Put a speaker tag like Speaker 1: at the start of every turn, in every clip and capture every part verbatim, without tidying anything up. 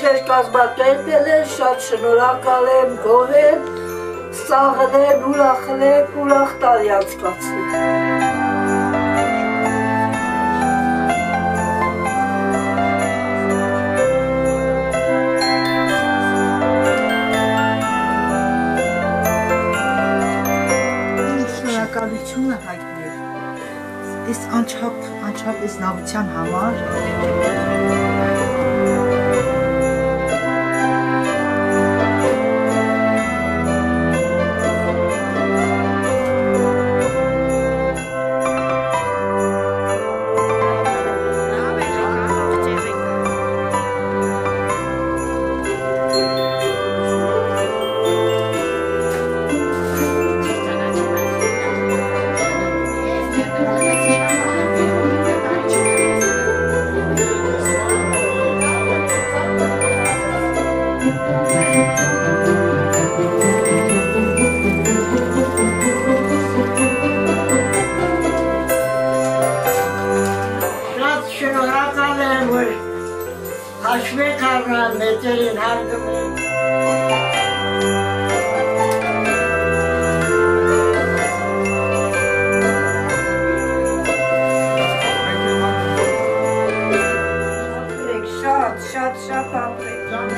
Speaker 1: Քեզ կազմակերպել են, շատ շնորհակալ եմ, գոհ եմ, սաղն են, ուրախն են, ուրախ տարի անցկացնի։
Speaker 2: Շնորհակալությունը հայտնել։ Այս անչափ, անչափ այս նավության համար։
Speaker 1: Շնորհակալ եմ, որ հաշվեք առան մեծերին հարգում եմ։ Շատ, շատ, շատ ապրեք։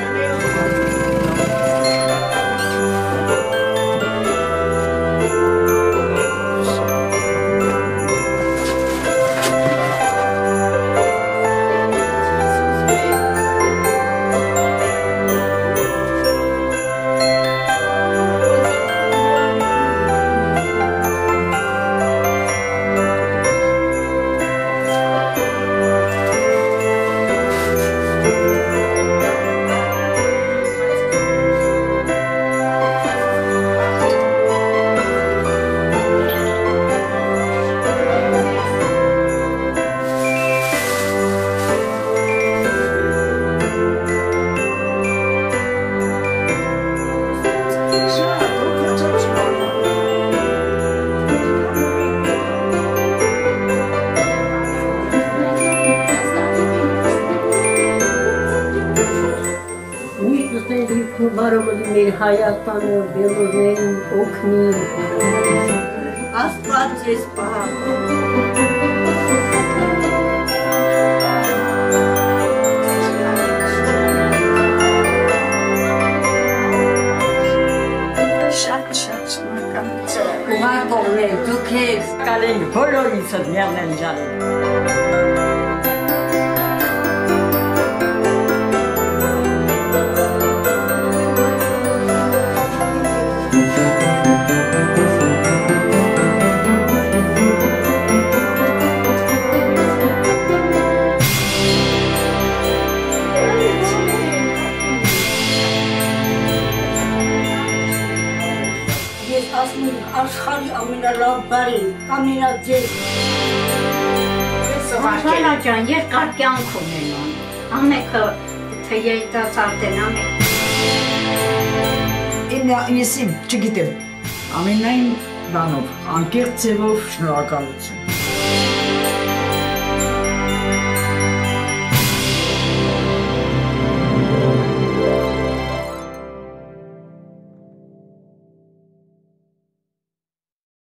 Speaker 3: Բարոյ մեր Հայաստանը, Բելորներին օգնի։
Speaker 1: Աստված ձեզ պահապան։ Շատ, շատ շնորհակալություն։
Speaker 3: Ուղարկողներ, դուք ես կալեն բոլորիցդ միանեն ջանում։
Speaker 1: Աշխարհի ամենալավ բարին, ամենաձեզ։
Speaker 4: Վարդանա ջան, երկար կյանք ունենան, ամենքը թե երիտասարդ են, ամենքը։
Speaker 2: Ինը եսիմ, չգիտեմ, ամենայն բանով, անկեղծ ձևով շնորհակալություն։